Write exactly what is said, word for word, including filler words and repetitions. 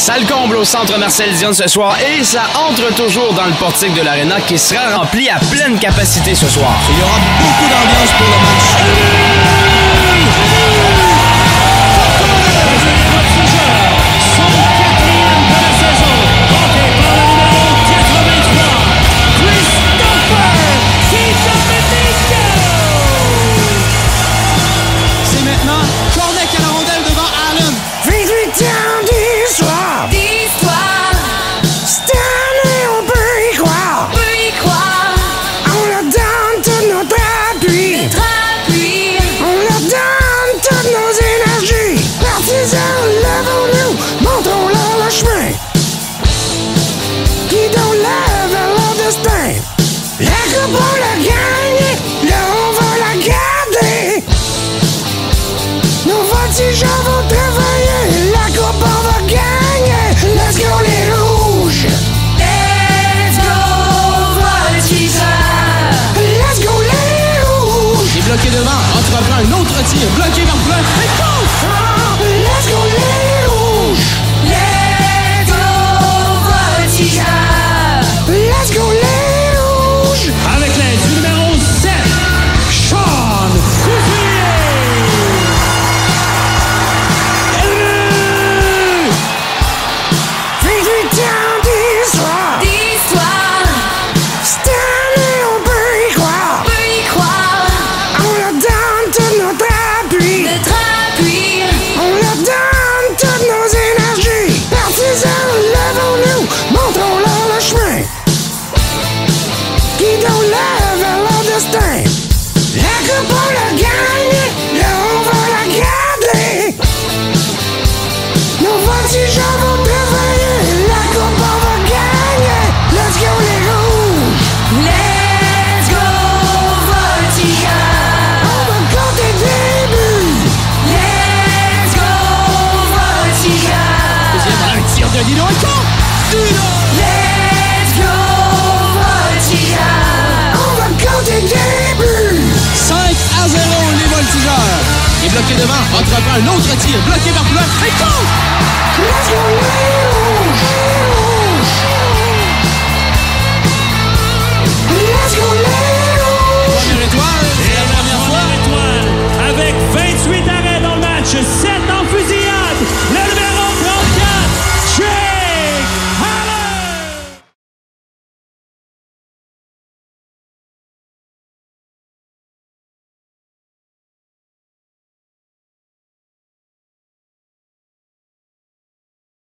Salle comble au centre Marcel Dion ce soir et ça entre toujours dans le portique de l'Arena qui sera rempli à pleine capacité ce soir. Il y aura beaucoup d'ambiance pour le C'est maintenant Cornec à la rondelle devant Allen. vingt-huit ans d'histoire. D'histoire. Cette année, on peut y croire. On peut y croire. On leur donne tout notre appui. Notre appui. On leur donne toutes nos énergies. Partisans, levons-nous, montrons-leur le chemin. Guidons-les vers leur destin. La coupe, on l'a gagnée, là, on va la garder. Nos voltigeurs vont travailler, la coupe, on va gagner. Let's go, les rouges. Let's go, voltigeurs. Let's go, les rouges. Il est bloqué devant, entreprend un autre tir, bloqué par plein, et go! Let's go, les rouges. Let's go, voltigeurs. Let's go, les rouges. Avec l'aide du numéro sept, Sean Couturier! vingt-huit ans d'histoire. D'histoire. Cette année, on peut y croire. On peut y croire. On leur donne tout notre appui. Notre appui. On leur donne toutes nos énergies. Partisans, levons-nous, montrons-leur le chemin. Guidons-les vers leur destin. La coupe, on l'a gagnée, là, on va la garder. Nos voltigeurs vont travailler, la coupe, on va gagner. Let's go, les rouges. Let's go, voltigeurs. On va compter des buts. Let's go, voltigeurs. Un tir de Dino, et go! Dino! Let's go, voltigeurs. On va compter des buts. cinq à zéro, les voltigeurs. Il est bloqué devant, entreprend un autre tir, bloqué par plein, et go!